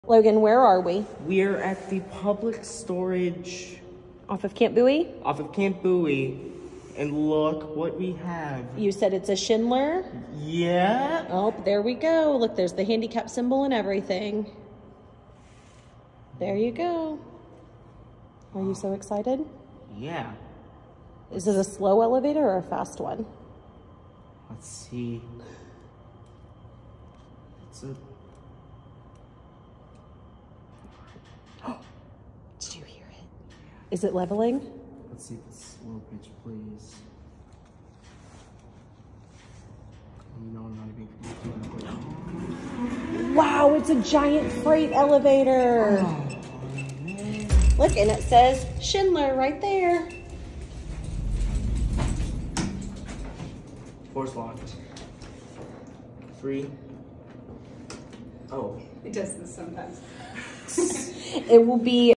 Logan, where are we? We're at the public storage Off of Camp Bowie? off of Camp Bowie. And look what we have. You said it's a Schindler? Yeah. Oh, there we go. Look, there's the handicap symbol and everything. There you go. Are you so excited? Yeah. Is it a slow elevator or a fast one? Let's see. It's a... Did you hear it? Is it leveling? Let's see if it's slow pitch, please. No, I'm not even... Wow, it's a giant freight elevator. Oh, man. Look, and it says Schindler right there. Door's locked. 3. Oh. It does this sometimes. It will be